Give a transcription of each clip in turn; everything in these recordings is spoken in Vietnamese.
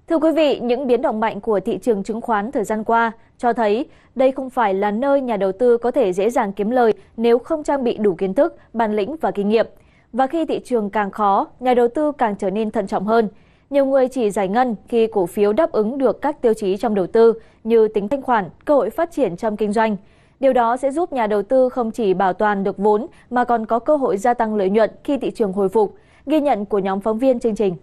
Thưa quý vị, những biến động mạnh của thị trường chứng khoán thời gian qua cho thấy đây không phải là nơi nhà đầu tư có thể dễ dàng kiếm lời nếu không trang bị đủ kiến thức, bản lĩnh và kinh nghiệm. Và khi thị trường càng khó, nhà đầu tư càng trở nên thận trọng hơn. Nhiều người chỉ giải ngân khi cổ phiếu đáp ứng được các tiêu chí trong đầu tư như tính thanh khoản, cơ hội phát triển trong kinh doanh. Điều đó sẽ giúp nhà đầu tư không chỉ bảo toàn được vốn mà còn có cơ hội gia tăng lợi nhuận khi thị trường hồi phục. Ghi nhận của nhóm phóng viên chương trình.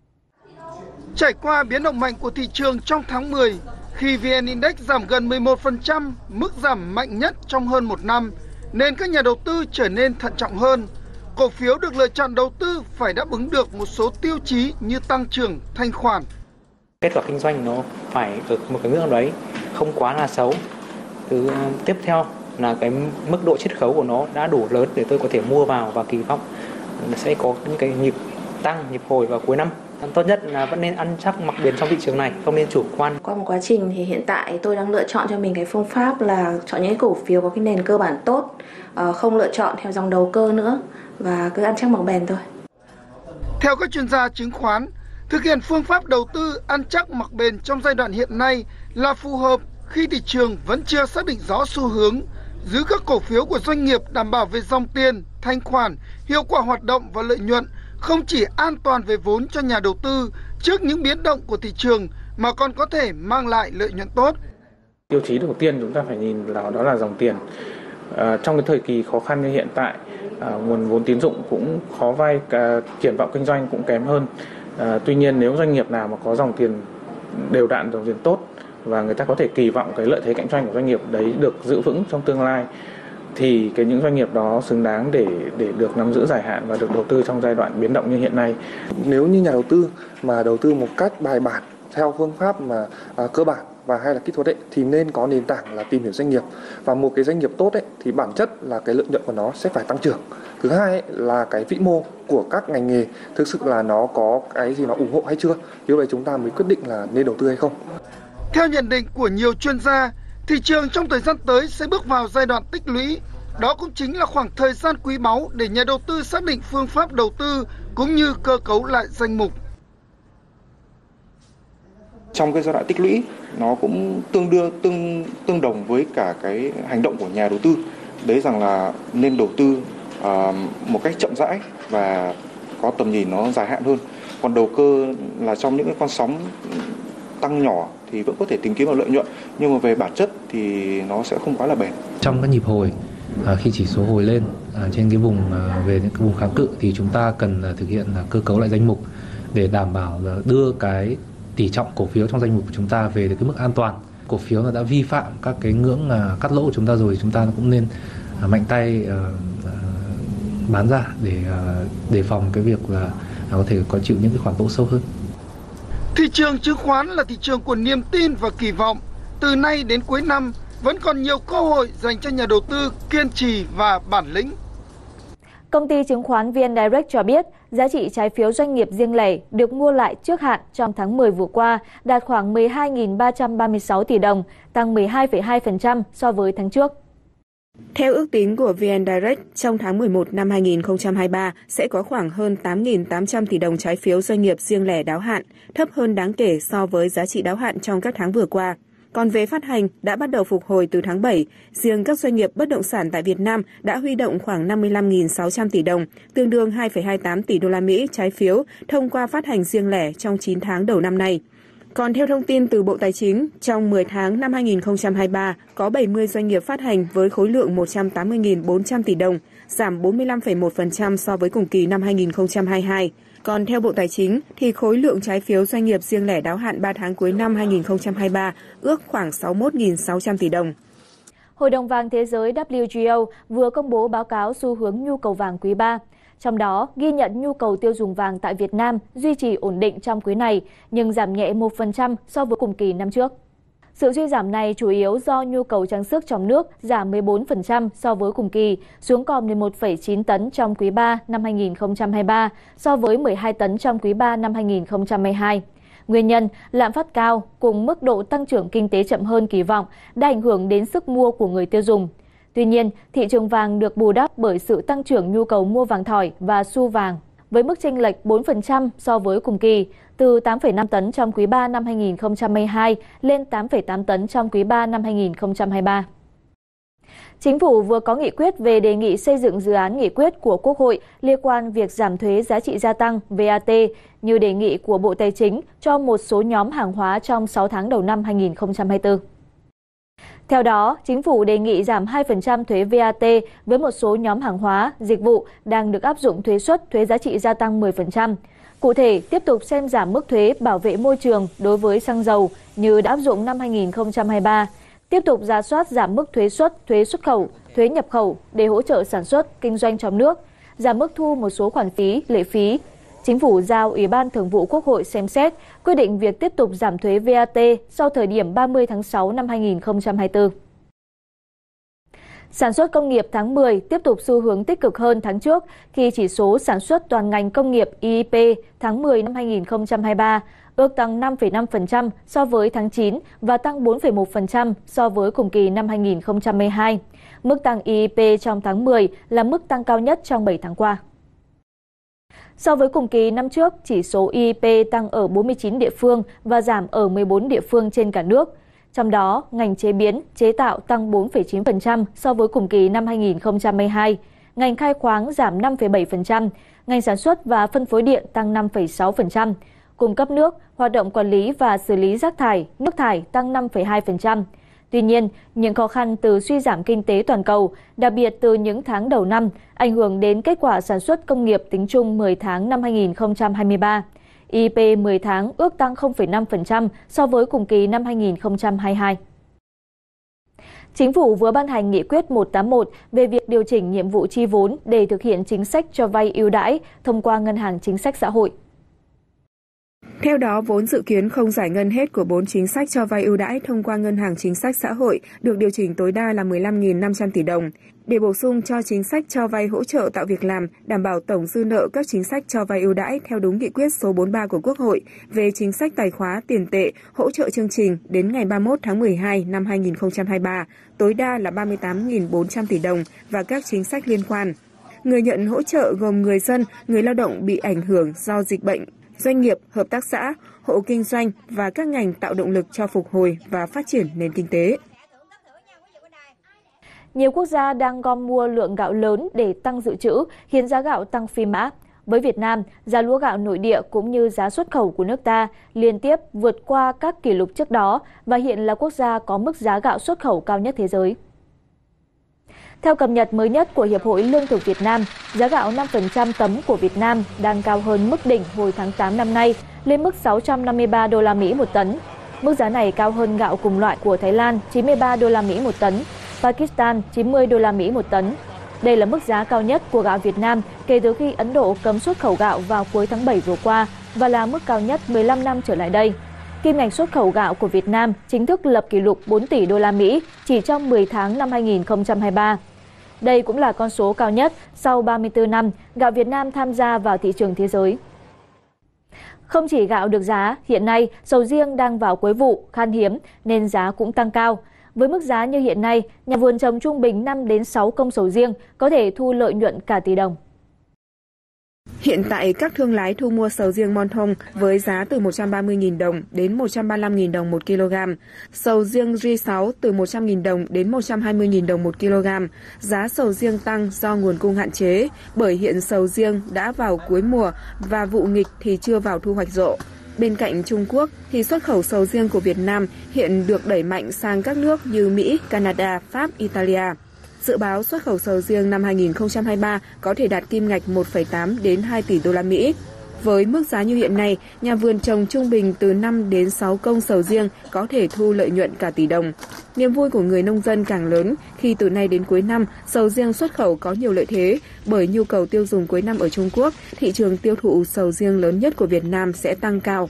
Trải qua biến động mạnh của thị trường trong tháng 10, khi VN Index giảm gần 11%, mức giảm mạnh nhất trong hơn một năm, nên các nhà đầu tư trở nên thận trọng hơn. Cổ phiếu được lựa chọn đầu tư phải đáp ứng được một số tiêu chí như tăng trưởng, thanh khoản. Kết quả kinh doanh nó phải ở một cái ngưỡng nào đấy, không quá là xấu. Thứ tiếp theo là cái mức độ chiết khấu của nó đã đủ lớn để tôi có thể mua vào và kỳ vọng sẽ có những cái nhịp tăng, nhịp hồi vào cuối năm. Tốt nhất là vẫn nên ăn chắc mặc bền trong thị trường này, không nên chủ quan. Qua một quá trình thì hiện tại tôi đang lựa chọn cho mình cái phương pháp là chọn những cổ phiếu có cái nền cơ bản tốt, không lựa chọn theo dòng đầu cơ nữa và cứ ăn chắc mặc bền thôi. Theo các chuyên gia chứng khoán, thực hiện phương pháp đầu tư ăn chắc mặc bền trong giai đoạn hiện nay là phù hợp khi thị trường vẫn chưa xác định rõ xu hướng, giữ các cổ phiếu của doanh nghiệp đảm bảo về dòng tiền, thanh khoản, hiệu quả hoạt động và lợi nhuận, không chỉ an toàn về vốn cho nhà đầu tư trước những biến động của thị trường mà còn có thể mang lại lợi nhuận tốt. Tiêu chí đầu tiên chúng ta phải nhìn đó là dòng tiền. Trong cái thời kỳ khó khăn như hiện tại, nguồn vốn tín dụng cũng khó vay, triển vọng kinh doanh cũng kém hơn. Tuy nhiên nếu doanh nghiệp nào mà có dòng tiền đều đặn, dòng tiền tốt và người ta có thể kỳ vọng cái lợi thế cạnh tranh của doanh nghiệp đấy được giữ vững trong tương lai, thì những doanh nghiệp đó xứng đáng để được nắm giữ dài hạn và được đầu tư trong giai đoạn biến động như hiện nay. Nếu như nhà đầu tư mà đầu tư một cách bài bản theo phương pháp mà cơ bản và hay là kỹ thuật thì nên có nền tảng là tìm hiểu doanh nghiệp. Và một cái doanh nghiệp tốt thì bản chất là cái lợi nhuận của nó sẽ phải tăng trưởng. Thứ hai là cái vĩ mô của các ngành nghề thực sự là nó có cái gì nó ủng hộ hay chưa. Như vậy chúng ta mới quyết định là nên đầu tư hay không. Theo nhận định của nhiều chuyên gia, thị trường trong thời gian tới sẽ bước vào giai đoạn tích lũy. Đó cũng chính là khoảng thời gian quý báu để nhà đầu tư xác định phương pháp đầu tư cũng như cơ cấu lại danh mục. Trong cái giai đoạn tích lũy, nó cũng tương đồng với cả cái hành động của nhà đầu tư. Đấy rằng là nên đầu tư một cách chậm rãi và có tầm nhìn nó dài hạn hơn. Còn đầu cơ là trong những cái con sóng tăng nhỏ thì vẫn có thể tìm kiếm được lợi nhuận, nhưng mà về bản chất thì nó sẽ không quá là bền. Trong các nhịp hồi, khi chỉ số hồi lên trên cái vùng về những cái vùng kháng cự thì chúng ta cần thực hiện cơ cấu lại danh mục để đảm bảo là đưa cái tỷ trọng cổ phiếu trong danh mục của chúng ta về được cái mức an toàn. Cổ phiếu nó đã vi phạm các cái ngưỡng cắt lỗ của chúng ta rồi thì chúng ta cũng nên mạnh tay bán ra để đề phòng cái việc là có thể có chịu những cái khoản lỗ sâu hơn. Thị trường chứng khoán là thị trường của niềm tin và kỳ vọng. Từ nay đến cuối năm vẫn còn nhiều cơ hội dành cho nhà đầu tư kiên trì và bản lĩnh. Công ty chứng khoán VN Direct cho biết, giá trị trái phiếu doanh nghiệp riêng lẻ được mua lại trước hạn trong tháng 10 vừa qua đạt khoảng 12.336 tỷ đồng, tăng 12,2% so với tháng trước. Theo ước tính của VN Direct, trong tháng 11 năm 2023 sẽ có khoảng hơn 8.800 tỷ đồng trái phiếu doanh nghiệp riêng lẻ đáo hạn, thấp hơn đáng kể so với giá trị đáo hạn trong các tháng vừa qua. Còn về phát hành đã bắt đầu phục hồi từ tháng 7, riêng các doanh nghiệp bất động sản tại Việt Nam đã huy động khoảng 55.600 tỷ đồng, tương đương 2,28 tỷ đô la Mỹ trái phiếu thông qua phát hành riêng lẻ trong 9 tháng đầu năm nay. Còn theo thông tin từ Bộ Tài chính, trong 10 tháng năm 2023 có 70 doanh nghiệp phát hành với khối lượng 180.400 tỷ đồng, giảm 45,1% so với cùng kỳ năm 2022. Còn theo Bộ Tài chính thì khối lượng trái phiếu doanh nghiệp riêng lẻ đáo hạn 3 tháng cuối năm 2023 ước khoảng 61.600 tỷ đồng. Hội đồng vàng thế giới WGO vừa công bố báo cáo xu hướng nhu cầu vàng quý 3. Trong đó, ghi nhận nhu cầu tiêu dùng vàng tại Việt Nam duy trì ổn định trong quý này, nhưng giảm nhẹ 1% so với cùng kỳ năm trước. Sự suy giảm này chủ yếu do nhu cầu trang sức trong nước giảm 14% so với cùng kỳ, xuống còn 11,9 tấn trong quý 3 năm 2023 so với 12 tấn trong quý 3 năm 2022. Nguyên nhân, lạm phát cao cùng mức độ tăng trưởng kinh tế chậm hơn kỳ vọng đã ảnh hưởng đến sức mua của người tiêu dùng. Tuy nhiên, thị trường vàng được bù đắp bởi sự tăng trưởng nhu cầu mua vàng thỏi và xu vàng. với mức chênh lệch 4% so với cùng kỳ, từ 8,5 tấn trong quý 3 năm 2022 lên 8,8 tấn trong quý 3 năm 2023. Chính phủ vừa có nghị quyết về đề nghị xây dựng dự án nghị quyết của Quốc hội liên quan việc giảm thuế giá trị gia tăng VAT như đề nghị của Bộ Tài chính cho một số nhóm hàng hóa trong 6 tháng đầu năm 2024. Theo đó, Chính phủ đề nghị giảm 2% thuế VAT với một số nhóm hàng hóa, dịch vụ đang được áp dụng thuế suất thuế giá trị gia tăng 10%. Cụ thể, tiếp tục xem giảm mức thuế bảo vệ môi trường đối với xăng dầu như đã áp dụng năm 2023. Tiếp tục rà soát giảm mức thuế xuất khẩu, thuế nhập khẩu để hỗ trợ sản xuất, kinh doanh trong nước, giảm mức thu một số khoản phí, lệ phí. Chính phủ giao Ủy ban Thường vụ Quốc hội xem xét quyết định việc tiếp tục giảm thuế VAT sau thời điểm 30 tháng 6 năm 2024. Sản xuất công nghiệp tháng 10 tiếp tục xu hướng tích cực hơn tháng trước khi chỉ số sản xuất toàn ngành công nghiệp IIP tháng 10 năm 2023 ước tăng 5,5% so với tháng 9 và tăng 4,1% so với cùng kỳ năm 2012. Mức tăng IIP trong tháng 10 là mức tăng cao nhất trong 7 tháng qua. So với cùng kỳ năm trước, chỉ số IIP tăng ở 49 địa phương và giảm ở 14 địa phương trên cả nước. Trong đó, ngành chế biến, chế tạo tăng 4,9% so với cùng kỳ năm 2012, ngành khai khoáng giảm 5,7%, ngành sản xuất và phân phối điện tăng 5,6%, cung cấp nước, hoạt động quản lý và xử lý rác thải, nước thải tăng 5,2%. Tuy nhiên, những khó khăn từ suy giảm kinh tế toàn cầu, đặc biệt từ những tháng đầu năm, ảnh hưởng đến kết quả sản xuất công nghiệp tính chung 10 tháng năm 2023. IIP 10 tháng ước tăng 0,5% so với cùng kỳ năm 2022. Chính phủ vừa ban hành nghị quyết 181 về việc điều chỉnh nhiệm vụ chi vốn để thực hiện chính sách cho vay ưu đãi thông qua Ngân hàng Chính sách Xã hội. Theo đó, vốn dự kiến không giải ngân hết của 4 chính sách cho vay ưu đãi thông qua Ngân hàng Chính sách Xã hội được điều chỉnh tối đa là 15.500 tỷ đồng. Để bổ sung cho chính sách cho vay hỗ trợ tạo việc làm, đảm bảo tổng dư nợ các chính sách cho vay ưu đãi theo đúng nghị quyết số 43 của Quốc hội về chính sách tài khóa tiền tệ hỗ trợ chương trình đến ngày 31 tháng 12 năm 2023, tối đa là 38.400 tỷ đồng và các chính sách liên quan. Người nhận hỗ trợ gồm người dân, người lao động bị ảnh hưởng do dịch bệnh, doanh nghiệp, hợp tác xã, hộ kinh doanh và các ngành tạo động lực cho phục hồi và phát triển nền kinh tế. Nhiều quốc gia đang gom mua lượng gạo lớn để tăng dự trữ, khiến giá gạo tăng phi mã. Với Việt Nam, giá lúa gạo nội địa cũng như giá xuất khẩu của nước ta liên tiếp vượt qua các kỷ lục trước đó và hiện là quốc gia có mức giá gạo xuất khẩu cao nhất thế giới. Theo cập nhật mới nhất của Hiệp hội Lương thực Việt Nam, giá gạo 5% tấm của Việt Nam đang cao hơn mức đỉnh hồi tháng 8 năm nay, lên mức 653 đô la Mỹ một tấn. Mức giá này cao hơn gạo cùng loại của Thái Lan 93 đô la Mỹ một tấn, Pakistan 90 đô la Mỹ một tấn. Đây là mức giá cao nhất của gạo Việt Nam kể từ khi Ấn Độ cấm xuất khẩu gạo vào cuối tháng 7 vừa qua và là mức cao nhất 15 năm trở lại đây. Kim ngạch xuất khẩu gạo của Việt Nam chính thức lập kỷ lục 4 tỷ đô la Mỹ chỉ trong 10 tháng năm 2023. Đây cũng là con số cao nhất sau 34 năm gạo Việt Nam tham gia vào thị trường thế giới. Không chỉ gạo được giá, hiện nay sầu riêng đang vào cuối vụ, khan hiếm nên giá cũng tăng cao. Với mức giá như hiện nay, nhà vườn trồng trung bình 5 đến 6 công sầu riêng có thể thu lợi nhuận cả tỷ đồng. Hiện tại, các thương lái thu mua sầu riêng Monthong với giá từ 130.000 đồng đến 135.000 đồng một kg, sầu riêng J6 từ 100.000 đồng đến 120.000 đồng một kg. Giá sầu riêng tăng do nguồn cung hạn chế, bởi hiện sầu riêng đã vào cuối mùa và vụ nghịch thì chưa vào thu hoạch rộ. Bên cạnh Trung Quốc thì xuất khẩu sầu riêng của Việt Nam hiện được đẩy mạnh sang các nước như Mỹ, Canada, Pháp, Italia. Dự báo xuất khẩu sầu riêng năm 2023 có thể đạt kim ngạch 1,8 đến 2 tỷ đô la Mỹ. Với mức giá như hiện nay, nhà vườn trồng trung bình từ 5 đến 6 công sầu riêng có thể thu lợi nhuận cả tỷ đồng. Niềm vui của người nông dân càng lớn khi từ nay đến cuối năm, sầu riêng xuất khẩu có nhiều lợi thế, bởi nhu cầu tiêu dùng cuối năm ở Trung Quốc, thị trường tiêu thụ sầu riêng lớn nhất của Việt Nam sẽ tăng cao.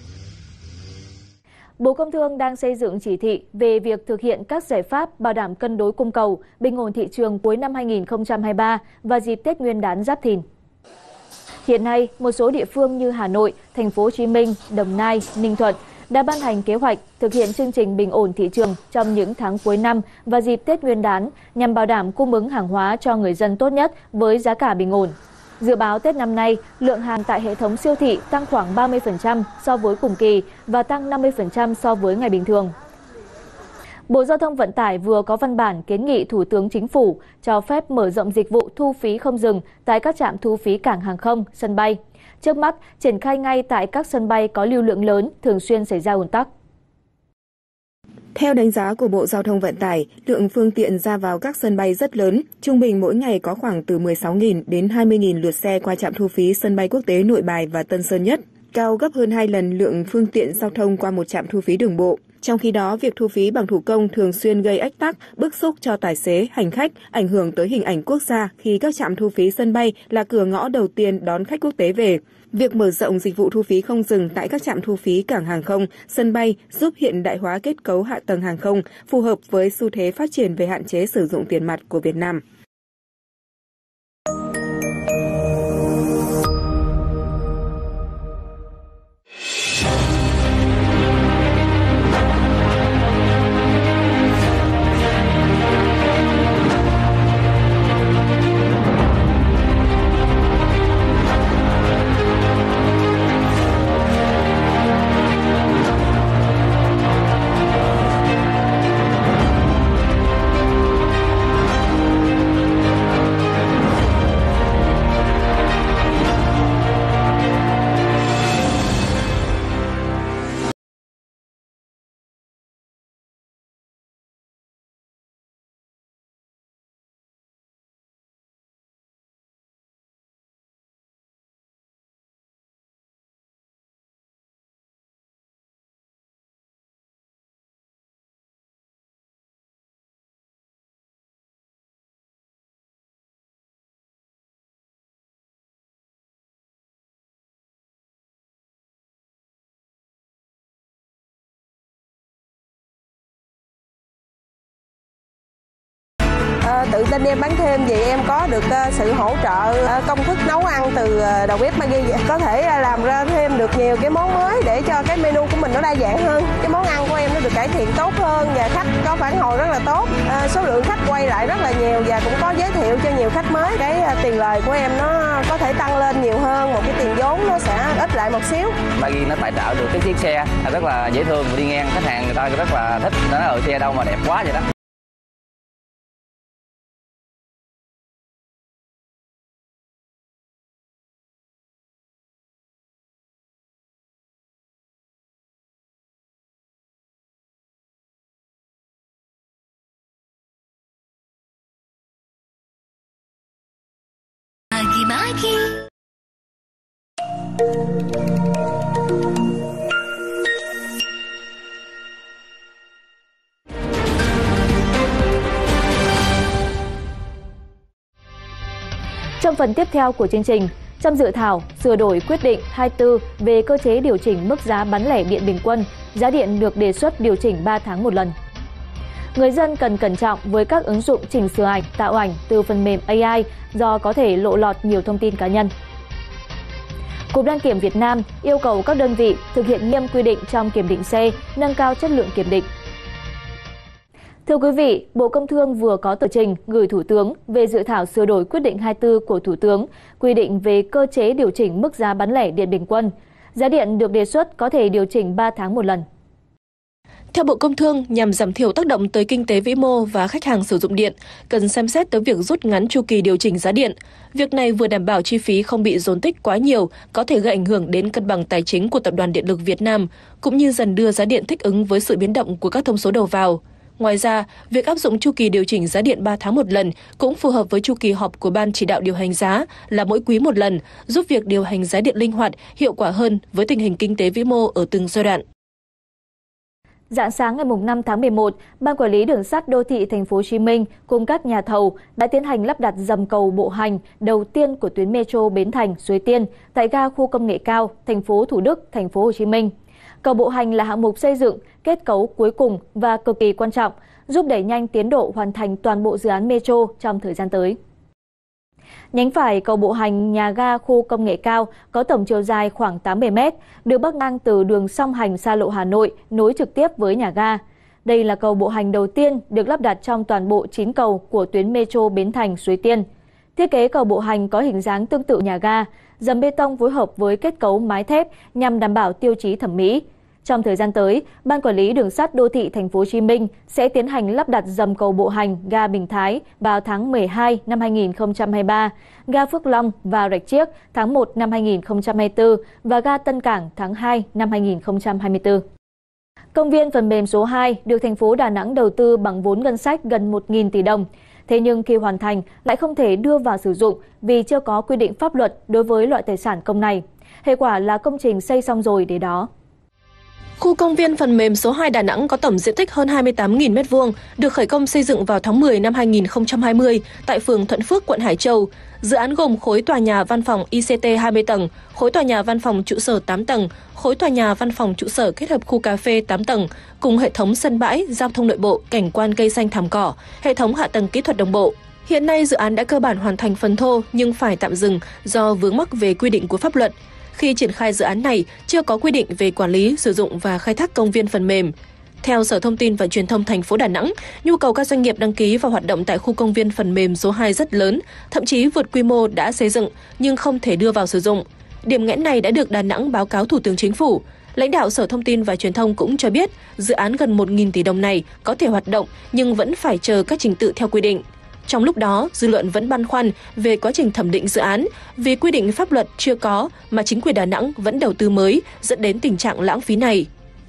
Bộ Công Thương đang xây dựng chỉ thị về việc thực hiện các giải pháp bảo đảm cân đối cung cầu, bình ổn thị trường cuối năm 2023 và dịp Tết Nguyên đán Giáp Thìn. Hiện nay, một số địa phương như Hà Nội, Thành phố Hồ Chí Minh, Đồng Nai, Ninh Thuận đã ban hành kế hoạch thực hiện chương trình bình ổn thị trường trong những tháng cuối năm và dịp Tết Nguyên đán nhằm bảo đảm cung ứng hàng hóa cho người dân tốt nhất với giá cả bình ổn. Dự báo Tết năm nay, lượng hàng tại hệ thống siêu thị tăng khoảng 30% so với cùng kỳ và tăng 50% so với ngày bình thường. Bộ Giao thông Vận tải vừa có văn bản kiến nghị Thủ tướng Chính phủ cho phép mở rộng dịch vụ thu phí không dừng tại các trạm thu phí cảng hàng không, sân bay. Trước mắt, triển khai ngay tại các sân bay có lưu lượng lớn, thường xuyên xảy ra ùn tắc. Theo đánh giá của Bộ Giao thông Vận tải, lượng phương tiện ra vào các sân bay rất lớn, trung bình mỗi ngày có khoảng từ 16.000 đến 20.000 lượt xe qua trạm thu phí sân bay quốc tế Nội Bài và Tân Sơn Nhất, cao gấp hơn 2 lần lượng phương tiện giao thông qua một trạm thu phí đường bộ. Trong khi đó, việc thu phí bằng thủ công thường xuyên gây ách tắc, bức xúc cho tài xế, hành khách, ảnh hưởng tới hình ảnh quốc gia khi các trạm thu phí sân bay là cửa ngõ đầu tiên đón khách quốc tế về. Việc mở rộng dịch vụ thu phí không dừng tại các trạm thu phí cảng hàng không, sân bay giúp hiện đại hóa kết cấu hạ tầng hàng không, phù hợp với xu thế phát triển về hạn chế sử dụng tiền mặt của Việt Nam. Tự tin em bán thêm vì em có được sự hỗ trợ công thức nấu ăn từ đầu bếp Maggie, có thể làm ra thêm được nhiều cái món mới để cho cái menu của mình nó đa dạng hơn. Cái món ăn của em nó được cải thiện tốt hơn và khách có phản hồi rất là tốt. Số lượng khách quay lại rất là nhiều và cũng có giới thiệu cho nhiều khách mới. Cái tiền lời của em nó có thể tăng lên nhiều hơn, một cái tiền vốn nó sẽ ít lại một xíu. Maggie nó tài trợ được cái chiếc xe rất là dễ thương, đi ngang khách hàng người ta rất là thích. Nó nói xe đâu mà đẹp quá vậy đó. Trong phần tiếp theo của chương trình, trong dự thảo sửa đổi quyết định 24 về cơ chế điều chỉnh mức giá bán lẻ điện bình quân, giá điện được đề xuất điều chỉnh 3 tháng một lần. Người dân cần cẩn trọng với các ứng dụng chỉnh sửa ảnh, tạo ảnh từ phần mềm AI do có thể lộ lọt nhiều thông tin cá nhân. Cục Đăng kiểm Việt Nam yêu cầu các đơn vị thực hiện nghiêm quy định trong kiểm định xe, nâng cao chất lượng kiểm định. Thưa quý vị, Bộ Công Thương vừa có tờ trình gửi Thủ tướng về dự thảo sửa đổi quyết định 24 của Thủ tướng, quy định về cơ chế điều chỉnh mức giá bán lẻ điện bình quân. Giá điện được đề xuất có thể điều chỉnh 3 tháng một lần. Theo Bộ Công Thương, nhằm giảm thiểu tác động tới kinh tế vĩ mô và khách hàng sử dụng điện, cần xem xét tới việc rút ngắn chu kỳ điều chỉnh giá điện. Việc này vừa đảm bảo chi phí không bị dồn tích quá nhiều, có thể gây ảnh hưởng đến cân bằng tài chính của Tập đoàn Điện lực Việt Nam, cũng như dần đưa giá điện thích ứng với sự biến động của các thông số đầu vào. Ngoài ra, việc áp dụng chu kỳ điều chỉnh giá điện 3 tháng một lần cũng phù hợp với chu kỳ họp của Ban chỉ đạo điều hành giá là mỗi quý một lần, giúp việc điều hành giá điện linh hoạt, hiệu quả hơn với tình hình kinh tế vĩ mô ở từng giai đoạn. Rạng sáng ngày 5 tháng 11, Ban Quản lý Đường sắt Đô thị Thành phố Hồ Chí Minh cùng các nhà thầu đã tiến hành lắp đặt dầm cầu bộ hành đầu tiên của tuyến metro Bến Thành - Suối Tiên tại ga khu công nghệ cao thành phố Thủ Đức, Thành phố Hồ Chí Minh. Cầu bộ hành là hạng mục xây dựng kết cấu cuối cùng và cực kỳ quan trọng, giúp đẩy nhanh tiến độ hoàn thành toàn bộ dự án metro trong thời gian tới. Nhánh phải cầu bộ hành nhà ga khu công nghệ cao có tổng chiều dài khoảng 80 m, được bắc ngang từ đường song hành xa lộ Hà Nội nối trực tiếp với nhà ga. Đây là cầu bộ hành đầu tiên được lắp đặt trong toàn bộ 9 cầu của tuyến metro Bến Thành - Suối Tiên. Thiết kế cầu bộ hành có hình dáng tương tự nhà ga, dầm bê tông phối hợp với kết cấu mái thép nhằm đảm bảo tiêu chí thẩm mỹ. Trong thời gian tới, Ban Quản lý Đường sắt Đô thị Thành phố Hồ Chí Minh sẽ tiến hành lắp đặt dầm cầu bộ hành ga Bình Thái vào tháng 12 năm 2023, ga Phước Long và Rạch Chiếc tháng 1 năm 2024 và ga Tân Cảng tháng 2 năm 2024. Công viên phần mềm số 2 được thành phố Đà Nẵng đầu tư bằng vốn ngân sách gần 1.000 tỷ đồng. Thế nhưng khi hoàn thành lại không thể đưa vào sử dụng vì chưa có quy định pháp luật đối với loại tài sản công này. Hệ quả là công trình xây xong rồi để đó. Khu công viên phần mềm số 2 Đà Nẵng có tổng diện tích hơn 28.000 m2, được khởi công xây dựng vào tháng 10 năm 2020 tại phường Thuận Phước, quận Hải Châu. Dự án gồm khối tòa nhà văn phòng ICT 20 tầng, khối tòa nhà văn phòng trụ sở 8 tầng, khối tòa nhà văn phòng trụ sở kết hợp khu cà phê 8 tầng, cùng hệ thống sân bãi, giao thông nội bộ, cảnh quan cây xanh thảm cỏ, hệ thống hạ tầng kỹ thuật đồng bộ. Hiện nay dự án đã cơ bản hoàn thành phần thô nhưng phải tạm dừng do vướng mắc về quy định của pháp luật. Khi triển khai dự án này, chưa có quy định về quản lý, sử dụng và khai thác công viên phần mềm. Theo Sở Thông tin và Truyền thông thành phố Đà Nẵng, nhu cầu các doanh nghiệp đăng ký và hoạt động tại khu công viên phần mềm số 2 rất lớn, thậm chí vượt quy mô đã xây dựng nhưng không thể đưa vào sử dụng. Điểm nghẽn này đã được Đà Nẵng báo cáo Thủ tướng Chính phủ. Lãnh đạo Sở Thông tin và Truyền thông cũng cho biết, dự án gần 1.000 tỷ đồng này có thể hoạt động nhưng vẫn phải chờ các trình tự theo quy định. Trong lúc đó, dư luận vẫn băn khoăn về quá trình thẩm định dự án vì quy định pháp luật chưa có mà chính quyền Đà Nẵng vẫn đầu tư mới, dẫn đến tình trạng lãng phí này.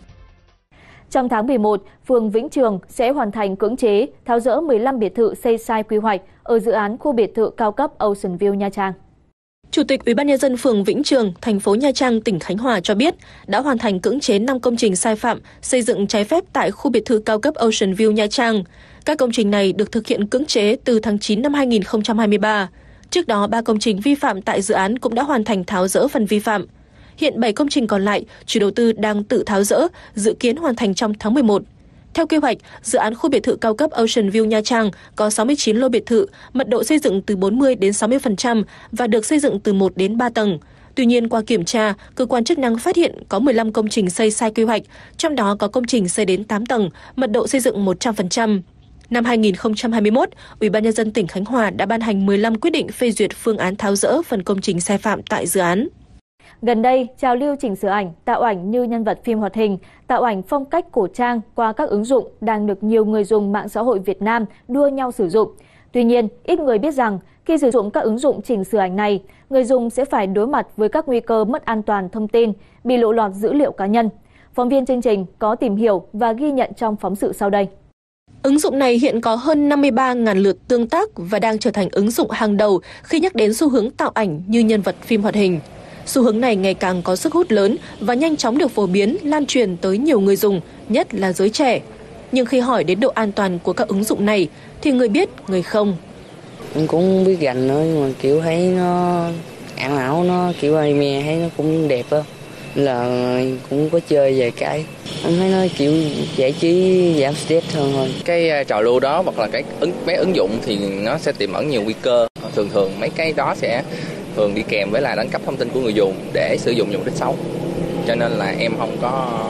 Trong tháng 11, phường Vĩnh Trường sẽ hoàn thành cưỡng chế tháo dỡ 15 biệt thự xây sai quy hoạch ở dự án khu biệt thự cao cấp Ocean View Nha Trang. Chủ tịch Ủy ban nhân dân phường Vĩnh Trường, thành phố Nha Trang, tỉnh Khánh Hòa cho biết đã hoàn thành cưỡng chế 5 công trình sai phạm xây dựng trái phép tại khu biệt thự cao cấp Ocean View Nha Trang. Các công trình này được thực hiện cưỡng chế từ tháng 9 năm 2023. Trước đó, 3 công trình vi phạm tại dự án cũng đã hoàn thành tháo dỡ phần vi phạm. Hiện 7 công trình còn lại, chủ đầu tư đang tự tháo dỡ, dự kiến hoàn thành trong tháng 11. Theo kế hoạch, dự án khu biệt thự cao cấp Ocean View Nha Trang có 69 lô biệt thự, mật độ xây dựng từ 40 đến 60% và được xây dựng từ 1 đến 3 tầng. Tuy nhiên, qua kiểm tra, cơ quan chức năng phát hiện có 15 công trình xây sai quy hoạch, trong đó có công trình xây đến 8 tầng, mật độ xây dựng 100%. Năm 2021, Ủy ban nhân dân tỉnh Khánh Hòa đã ban hành 15 quyết định phê duyệt phương án tháo dỡ phần công trình sai phạm tại dự án. Gần đây, trào lưu chỉnh sửa ảnh, tạo ảnh như nhân vật phim hoạt hình, tạo ảnh phong cách cổ trang qua các ứng dụng đang được nhiều người dùng mạng xã hội Việt Nam đua nhau sử dụng. Tuy nhiên, ít người biết rằng khi sử dụng các ứng dụng chỉnh sửa ảnh này, người dùng sẽ phải đối mặt với các nguy cơ mất an toàn thông tin, bị lộ lọt dữ liệu cá nhân. Phóng viên chương trình có tìm hiểu và ghi nhận trong phóng sự sau đây. Ứng dụng này hiện có hơn 53.000 lượt tương tác và đang trở thành ứng dụng hàng đầu khi nhắc đến xu hướng tạo ảnh như nhân vật phim hoạt hình. Xu hướng này ngày càng có sức hút lớn và nhanh chóng được phổ biến, lan truyền tới nhiều người dùng, nhất là giới trẻ. Nhưng khi hỏi đến độ an toàn của các ứng dụng này thì người biết, người không. Em cũng biết gành nữa, nhưng mà kiểu thấy nó ảo, nó kiểu anime thấy nó cũng đẹp á, là cũng có chơi vài cái. Em thấy nó kiểu giải trí, giảm stress hơn thôi. Cái trào lưu đó hoặc là mấy ứng dụng thì nó sẽ tiềm ẩn nhiều nguy cơ. Thường mấy cái đó sẽ thường đi kèm với là đánh cắp thông tin của người dùng để sử dụng mục đích xấu. Cho nên là em không có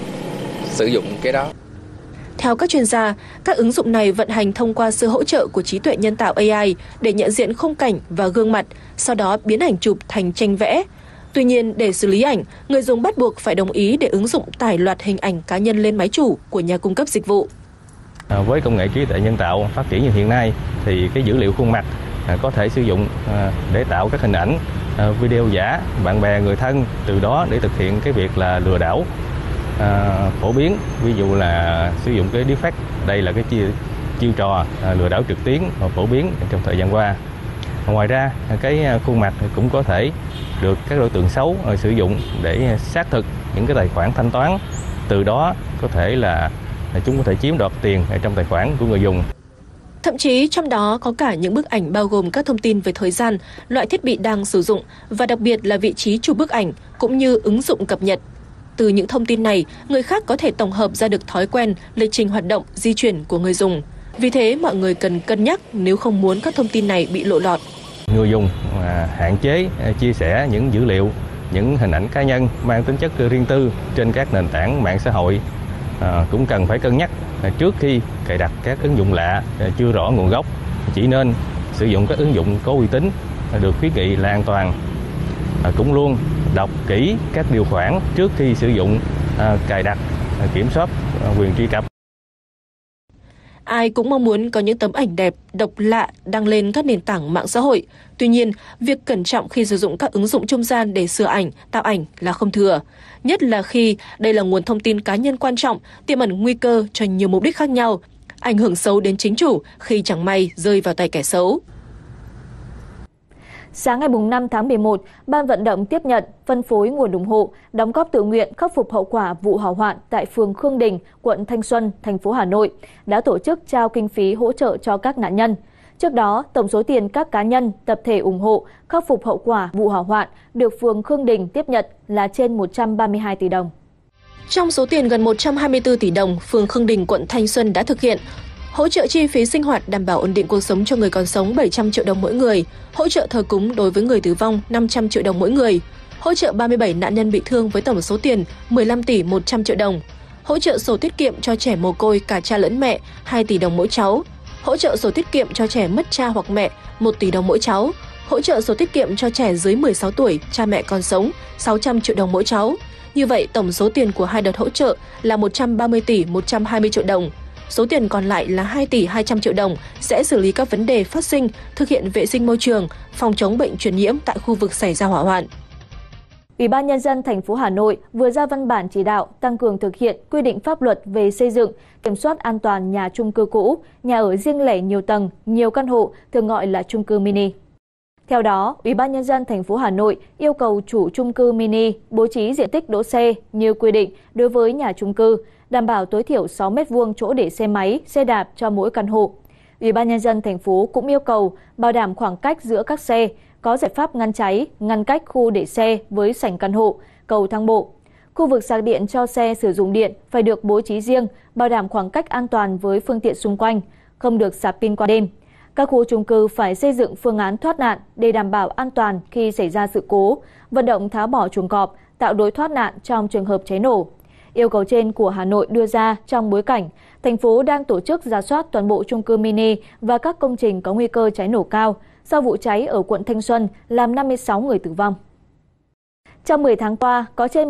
sử dụng cái đó. Theo các chuyên gia, các ứng dụng này vận hành thông qua sự hỗ trợ của trí tuệ nhân tạo AI để nhận diện khung cảnh và gương mặt, sau đó biến ảnh chụp thành tranh vẽ. Tuy nhiên, để xử lý ảnh, người dùng bắt buộc phải đồng ý để ứng dụng tải loạt hình ảnh cá nhân lên máy chủ của nhà cung cấp dịch vụ. Với công nghệ trí tuệ nhân tạo phát triển như hiện nay, thì cái dữ liệu khuôn mặt có thể sử dụng để tạo các hình ảnh, video giả, bạn bè, người thân, từ đó để thực hiện cái việc là lừa đảo phổ biến. Ví dụ là sử dụng cái deepfake, đây là cái chiêu trò lừa đảo trực tuyến phổ biến trong thời gian qua. Ngoài ra, cái khuôn mặt cũng có thể được các đối tượng xấu sử dụng để xác thực những cái tài khoản thanh toán, từ đó có thể là chúng có thể chiếm đoạt tiền trong tài khoản của người dùng. Thậm chí trong đó có cả những bức ảnh bao gồm các thông tin về thời gian, loại thiết bị đang sử dụng và đặc biệt là vị trí chụp bức ảnh cũng như ứng dụng cập nhật. Từ những thông tin này, người khác có thể tổng hợp ra được thói quen, lịch trình hoạt động, di chuyển của người dùng. Vì thế, mọi người cần cân nhắc nếu không muốn các thông tin này bị lộ lọt. Người dùng hạn chế chia sẻ những dữ liệu, những hình ảnh cá nhân mang tính chất riêng tư trên các nền tảng mạng xã hội. Cũng cần phải cân nhắc trước khi cài đặt các ứng dụng lạ chưa rõ nguồn gốc, chỉ nên sử dụng các ứng dụng có uy tín, được khuyến nghị là an toàn. Cũng luôn đọc kỹ các điều khoản trước khi sử dụng, cài đặt, kiểm soát quyền truy cập. Ai cũng mong muốn có những tấm ảnh đẹp, độc lạ đăng lên các nền tảng mạng xã hội. Tuy nhiên, việc cẩn trọng khi sử dụng các ứng dụng trung gian để sửa ảnh, tạo ảnh là không thừa. Nhất là khi đây là nguồn thông tin cá nhân quan trọng, tiềm ẩn nguy cơ cho nhiều mục đích khác nhau, ảnh hưởng xấu đến chính chủ khi chẳng may rơi vào tay kẻ xấu. Sáng ngày 5 tháng 11, Ban vận động tiếp nhận, phân phối nguồn ủng hộ, đóng góp tự nguyện khắc phục hậu quả vụ hỏa hoạn tại phường Khương Đình, quận Thanh Xuân, thành phố Hà Nội, đã tổ chức trao kinh phí hỗ trợ cho các nạn nhân. Trước đó, tổng số tiền các cá nhân, tập thể ủng hộ khắc phục hậu quả vụ hỏa hoạn được phường Khương Đình tiếp nhận là trên 132 tỷ đồng. Trong số tiền gần 124 tỷ đồng, phường Khương Đình, quận Thanh Xuân đã thực hiện hỗ trợ chi phí sinh hoạt đảm bảo ổn định cuộc sống cho người còn sống 700 triệu đồng mỗi người, hỗ trợ thờ cúng đối với người tử vong 500 triệu đồng mỗi người, hỗ trợ 37 nạn nhân bị thương với tổng số tiền 15 tỷ 100 triệu đồng, hỗ trợ sổ tiết kiệm cho trẻ mồ côi cả cha lẫn mẹ 2 tỷ đồng mỗi cháu, hỗ trợ sổ tiết kiệm cho trẻ mất cha hoặc mẹ 1 tỷ đồng mỗi cháu, hỗ trợ sổ tiết kiệm cho trẻ dưới 16 tuổi cha mẹ còn sống 600 triệu đồng mỗi cháu. Như vậy, tổng số tiền của hai đợt hỗ trợ là 130 tỷ 120 triệu đồng. Số tiền còn lại là 2 tỷ 200 triệu đồng sẽ xử lý các vấn đề phát sinh, thực hiện vệ sinh môi trường, phòng chống bệnh truyền nhiễm tại khu vực xảy ra hỏa hoạn. Ủy ban Nhân dân thành phố Hà Nội vừa ra văn bản chỉ đạo tăng cường thực hiện quy định pháp luật về xây dựng, kiểm soát an toàn nhà chung cư cũ, nhà ở riêng lẻ nhiều tầng, nhiều căn hộ, thường gọi là chung cư mini. Theo đó, Ủy ban Nhân dân thành phố Hà Nội yêu cầu chủ chung cư mini bố trí diện tích đỗ xe như quy định đối với nhà chung cư, đảm bảo tối thiểu 6 m² chỗ để xe máy, xe đạp cho mỗi căn hộ. Ủy ban Nhân dân thành phố cũng yêu cầu bảo đảm khoảng cách giữa các xe, có giải pháp ngăn cháy, ngăn cách khu để xe với sảnh căn hộ, cầu thang bộ. Khu vực sạc điện cho xe sử dụng điện phải được bố trí riêng, bảo đảm khoảng cách an toàn với phương tiện xung quanh, không được sạc pin qua đêm. Các khu chung cư phải xây dựng phương án thoát nạn để đảm bảo an toàn khi xảy ra sự cố, vận động tháo bỏ chuồng cọp, tạo lối thoát nạn trong trường hợp cháy nổ. Yêu cầu trên của Hà Nội đưa ra trong bối cảnh thành phố đang tổ chức rà soát toàn bộ chung cư mini và các công trình có nguy cơ cháy nổ cao sau vụ cháy ở quận Thanh Xuân làm 56 người tử vong. Trong 10 tháng qua, có trên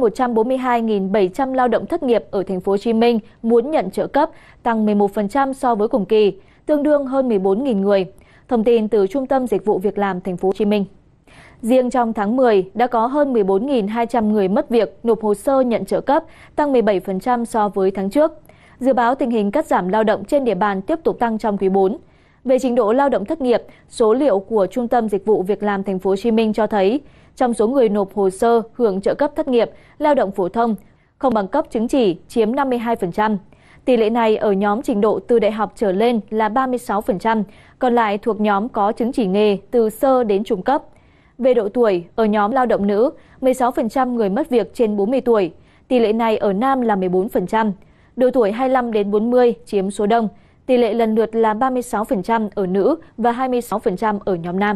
142.700 lao động thất nghiệp ở thành phố Hồ Chí Minh muốn nhận trợ cấp, tăng 11% so với cùng kỳ, tương đương hơn 14.000 người. Thông tin từ Trung tâm Dịch vụ Việc làm thành phố Hồ Chí Minh. Riêng trong tháng 10 đã có hơn 14.200 người mất việc nộp hồ sơ nhận trợ cấp, tăng 17% so với tháng trước. Dự báo tình hình cắt giảm lao động trên địa bàn tiếp tục tăng trong quý 4. Về trình độ lao động thất nghiệp, số liệu của Trung tâm Dịch vụ Việc làm thành phố Hồ Chí Minh cho thấy, trong số người nộp hồ sơ hưởng trợ cấp thất nghiệp, lao động phổ thông không bằng cấp chứng chỉ chiếm 52%. Tỷ lệ này ở nhóm trình độ từ đại học trở lên là 36%, còn lại thuộc nhóm có chứng chỉ nghề từ sơ đến trung cấp. Về độ tuổi, ở nhóm lao động nữ, 16% người mất việc trên 40 tuổi. Tỷ lệ này ở nam là 14%. Độ tuổi 25 đến 40 chiếm số đông. Tỷ lệ lần lượt là 36% ở nữ và 26% ở nhóm nam.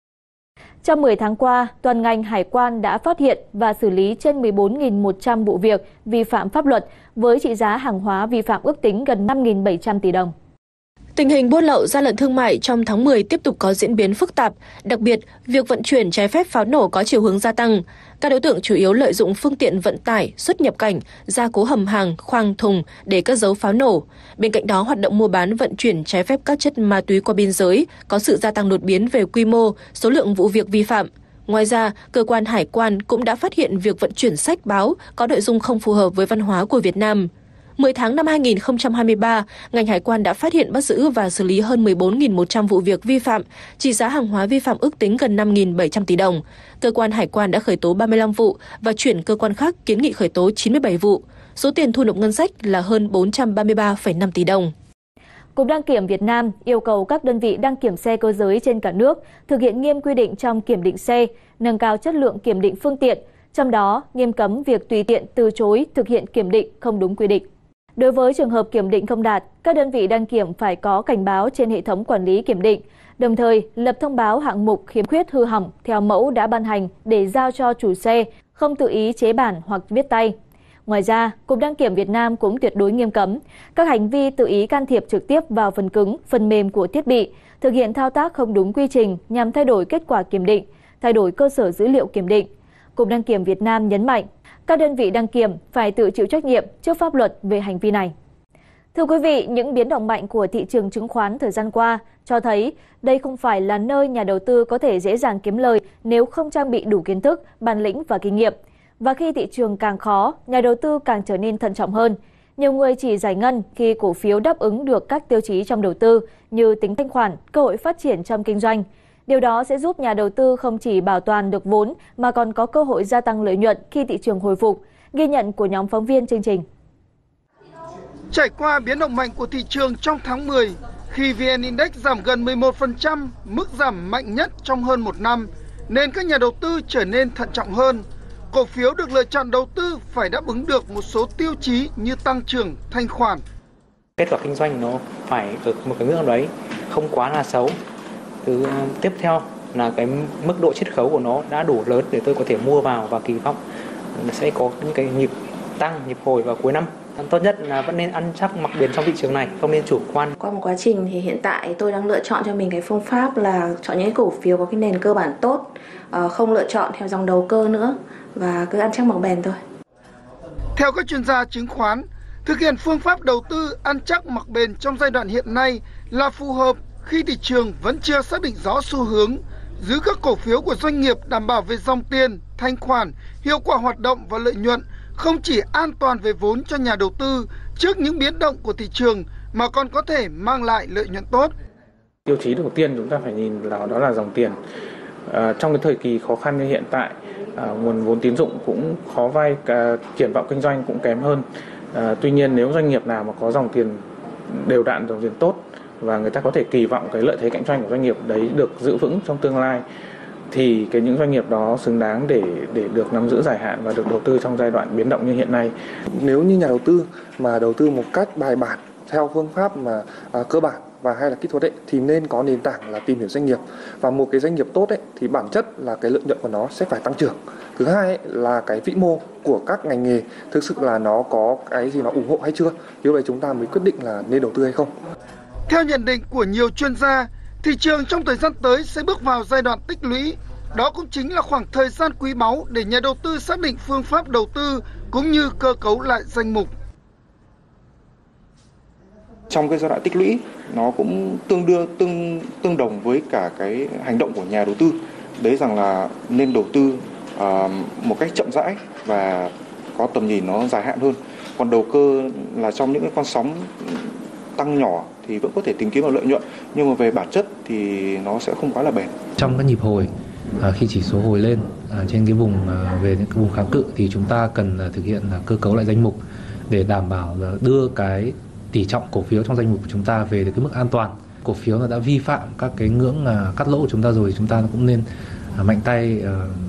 Trong 10 tháng qua, toàn ngành hải quan đã phát hiện và xử lý trên 14.100 vụ việc vi phạm pháp luật với trị giá hàng hóa vi phạm ước tính gần 5.700 tỷ đồng. Tình hình buôn lậu gian lận thương mại trong tháng 10 tiếp tục có diễn biến phức tạp, đặc biệt việc vận chuyển trái phép pháo nổ có chiều hướng gia tăng. Các đối tượng chủ yếu lợi dụng phương tiện vận tải, xuất nhập cảnh, gia cố hầm hàng, khoang thùng để cất giấu pháo nổ. Bên cạnh đó, hoạt động mua bán vận chuyển trái phép các chất ma túy qua biên giới có sự gia tăng đột biến về quy mô, số lượng vụ việc vi phạm. Ngoài ra, cơ quan hải quan cũng đã phát hiện việc vận chuyển sách báo có nội dung không phù hợp với văn hóa của Việt Nam. 10 tháng năm 2023, ngành hải quan đã phát hiện bắt giữ và xử lý hơn 14.100 vụ việc vi phạm, trị giá hàng hóa vi phạm ước tính gần 5.700 tỷ đồng. Cơ quan hải quan đã khởi tố 35 vụ và chuyển cơ quan khác kiến nghị khởi tố 97 vụ. Số tiền thu nộp ngân sách là hơn 433,5 tỷ đồng. Cục Đăng kiểm Việt Nam yêu cầu các đơn vị đăng kiểm xe cơ giới trên cả nước thực hiện nghiêm quy định trong kiểm định xe, nâng cao chất lượng kiểm định phương tiện, trong đó nghiêm cấm việc tùy tiện từ chối thực hiện kiểm định không đúng quy định. Đối với trường hợp kiểm định không đạt, các đơn vị đăng kiểm phải có cảnh báo trên hệ thống quản lý kiểm định, đồng thời lập thông báo hạng mục khiếm khuyết hư hỏng theo mẫu đã ban hành để giao cho chủ xe, không tự ý chế bản hoặc viết tay. Ngoài ra, Cục Đăng kiểm Việt Nam cũng tuyệt đối nghiêm cấm các hành vi tự ý can thiệp trực tiếp vào phần cứng, phần mềm của thiết bị, thực hiện thao tác không đúng quy trình nhằm thay đổi kết quả kiểm định, thay đổi cơ sở dữ liệu kiểm định. Cục Đăng kiểm Việt Nam nhấn mạnh, các đơn vị đăng kiểm phải tự chịu trách nhiệm trước pháp luật về hành vi này. Thưa quý vị, những biến động mạnh của thị trường chứng khoán thời gian qua cho thấy đây không phải là nơi nhà đầu tư có thể dễ dàng kiếm lời nếu không trang bị đủ kiến thức, bản lĩnh và kinh nghiệm. Và khi thị trường càng khó, nhà đầu tư càng trở nên thận trọng hơn. Nhiều người chỉ giải ngân khi cổ phiếu đáp ứng được các tiêu chí trong đầu tư như tính thanh khoản, cơ hội phát triển trong kinh doanh. Điều đó sẽ giúp nhà đầu tư không chỉ bảo toàn được vốn mà còn có cơ hội gia tăng lợi nhuận khi thị trường hồi phục, ghi nhận của nhóm phóng viên chương trình. Trải qua biến động mạnh của thị trường trong tháng 10, khi VN Index giảm gần 11%, mức giảm mạnh nhất trong hơn một năm, nên các nhà đầu tư trở nên thận trọng hơn. Cổ phiếu được lựa chọn đầu tư phải đáp ứng được một số tiêu chí như tăng trưởng, thanh khoản. Kết quả kinh doanh nó phải ở một cái ngưỡng nào đấy, không quá là xấu. Thứ tiếp theo là cái mức độ chiết khấu của nó đã đủ lớn để tôi có thể mua vào và kỳ vọng sẽ có những cái nhịp tăng, nhịp hồi vào cuối năm. Tốt nhất là vẫn nên ăn chắc mặc bền trong thị trường này, không nên chủ quan. Qua một quá trình thì hiện tại tôi đang lựa chọn cho mình cái phương pháp là chọn những cổ phiếu có cái nền cơ bản tốt, không lựa chọn theo dòng đầu cơ nữa và cứ ăn chắc mặc bền thôi. Theo các chuyên gia chứng khoán, thực hiện phương pháp đầu tư ăn chắc mặc bền trong giai đoạn hiện nay là phù hợp khi thị trường vẫn chưa xác định rõ xu hướng, giữ các cổ phiếu của doanh nghiệp đảm bảo về dòng tiền, thanh khoản, hiệu quả hoạt động và lợi nhuận, không chỉ an toàn về vốn cho nhà đầu tư trước những biến động của thị trường mà còn có thể mang lại lợi nhuận tốt. Tiêu chí đầu tiên chúng ta phải nhìn đó là dòng tiền. Trong cái thời kỳ khó khăn như hiện tại, nguồn vốn tín dụng cũng khó vay, triển vọng kinh doanh cũng kém hơn. Tuy nhiên nếu doanh nghiệp nào mà có dòng tiền đều đặn, dòng tiền tốt và người ta có thể kỳ vọng cái lợi thế cạnh tranh của doanh nghiệp đấy được giữ vững trong tương lai, thì những doanh nghiệp đó xứng đáng để được nắm giữ dài hạn và được đầu tư trong giai đoạn biến động như hiện nay. Nếu như nhà đầu tư mà đầu tư một cách bài bản theo phương pháp mà cơ bản và hay là kỹ thuật thì nên có nền tảng là tìm hiểu doanh nghiệp. Và một cái doanh nghiệp tốt thì bản chất là cái lợi nhuận của nó sẽ phải tăng trưởng. Thứ hai là cái vĩ mô của các ngành nghề thực sự là nó có cái gì nó ủng hộ hay chưa. Như vậy chúng ta mới quyết định là nên đầu tư hay không. Theo nhận định của nhiều chuyên gia, thị trường trong thời gian tới sẽ bước vào giai đoạn tích lũy. Đó cũng chính là khoảng thời gian quý báu để nhà đầu tư xác định phương pháp đầu tư cũng như cơ cấu lại danh mục. Trong cái giai đoạn tích lũy, nó cũng tương đồng với cả cái hành động của nhà đầu tư. Đấy rằng là nên đầu tư một cách chậm rãi và có tầm nhìn nó dài hạn hơn. Còn đầu cơ là trong những cái con sóng tăng nhỏ thì vẫn có thể tìm kiếm được lợi nhuận, nhưng mà về bản chất thì nó sẽ không quá là bền. Trong các nhịp hồi, khi chỉ số hồi lên trên cái vùng về những cái vùng kháng cự thì chúng ta cần thực hiện cơ cấu lại danh mục để đảm bảo đưa cái tỷ trọng cổ phiếu trong danh mục của chúng ta về cái mức an toàn. Cổ phiếu nó đã vi phạm các cái ngưỡng cắt lỗ của chúng ta rồi thì chúng ta cũng nên mạnh tay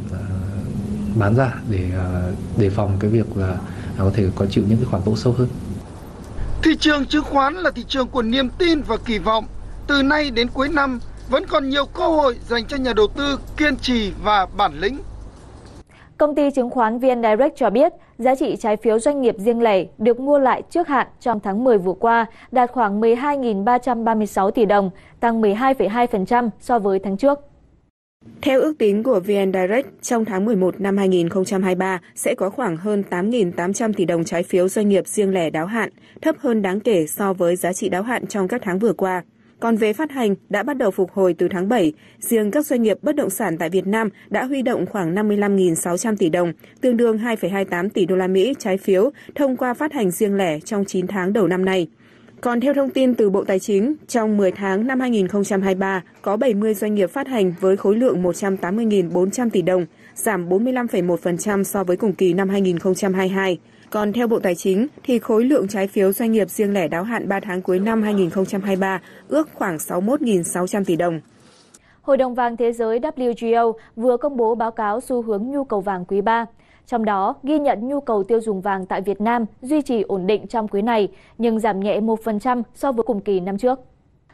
bán ra để đề phòng cái việc là có thể có chịu những cái khoản lỗ sâu hơn. Thị trường chứng khoán là thị trường của niềm tin và kỳ vọng. Từ nay đến cuối năm vẫn còn nhiều cơ hội dành cho nhà đầu tư kiên trì và bản lĩnh. Công ty chứng khoán VN Direct cho biết, giá trị trái phiếu doanh nghiệp riêng lẻ được mua lại trước hạn trong tháng 10 vừa qua đạt khoảng 12.336 tỷ đồng, tăng 12,2% so với tháng trước. Theo ước tính của VN Direct, trong tháng 11 năm 2023 sẽ có khoảng hơn 8.800 tỷ đồng trái phiếu doanh nghiệp riêng lẻ đáo hạn, thấp hơn đáng kể so với giá trị đáo hạn trong các tháng vừa qua. Còn về phát hành đã bắt đầu phục hồi từ tháng 7, riêng các doanh nghiệp bất động sản tại Việt Nam đã huy động khoảng 55.600 tỷ đồng, tương đương 2,28 tỷ đô la Mỹ trái phiếu thông qua phát hành riêng lẻ trong 9 tháng đầu năm nay. Còn theo thông tin từ Bộ Tài chính, trong 10 tháng năm 2023 có 70 doanh nghiệp phát hành với khối lượng 180.400 tỷ đồng, giảm 45,1% so với cùng kỳ năm 2022. Còn theo Bộ Tài chính thì khối lượng trái phiếu doanh nghiệp riêng lẻ đáo hạn 3 tháng cuối năm 2023 ước khoảng 61.600 tỷ đồng. Hội đồng vàng thế giới WGO vừa công bố báo cáo xu hướng nhu cầu vàng quý 3. Trong đó, ghi nhận nhu cầu tiêu dùng vàng tại Việt Nam duy trì ổn định trong quý này, nhưng giảm nhẹ 1% so với cùng kỳ năm trước.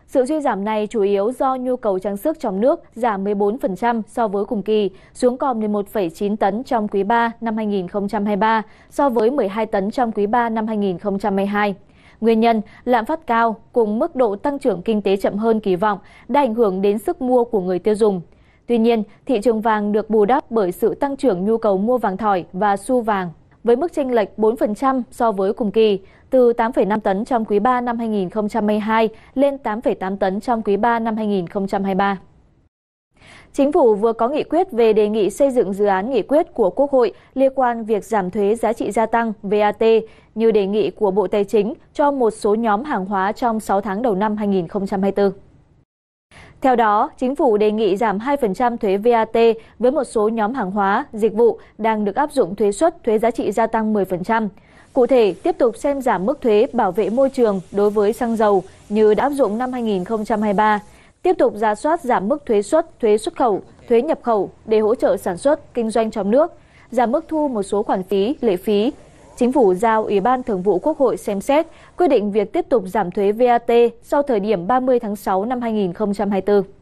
Sự suy giảm này chủ yếu do nhu cầu trang sức trong nước giảm 14% so với cùng kỳ, xuống còn 11,9 tấn trong quý 3 năm 2023 so với 12 tấn trong quý 3 năm 2022. Nguyên nhân, lạm phát cao cùng mức độ tăng trưởng kinh tế chậm hơn kỳ vọng đã ảnh hưởng đến sức mua của người tiêu dùng. Tuy nhiên, thị trường vàng được bù đắp bởi sự tăng trưởng nhu cầu mua vàng thỏi và xu vàng, với mức chênh lệch 4% so với cùng kỳ, từ 8,5 tấn trong quý 3 năm 2022 lên 8,8 tấn trong quý 3 năm 2023. Chính phủ vừa có nghị quyết về đề nghị xây dựng dự án nghị quyết của Quốc hội liên quan việc giảm thuế giá trị gia tăng VAT như đề nghị của Bộ Tài chính cho một số nhóm hàng hóa trong 6 tháng đầu năm 2024. Theo đó, Chính phủ đề nghị giảm 2% thuế VAT với một số nhóm hàng hóa, dịch vụ đang được áp dụng thuế suất thuế giá trị gia tăng 10%. Cụ thể, tiếp tục xem giảm mức thuế bảo vệ môi trường đối với xăng dầu như đã áp dụng năm 2023. Tiếp tục rà soát giảm mức thuế xuất khẩu, thuế nhập khẩu để hỗ trợ sản xuất, kinh doanh trong nước, giảm mức thu một số khoản phí, lệ phí. Chính phủ giao Ủy ban Thường vụ Quốc hội xem xét quyết định việc tiếp tục giảm thuế VAT sau thời điểm 30 tháng 6 năm 2024.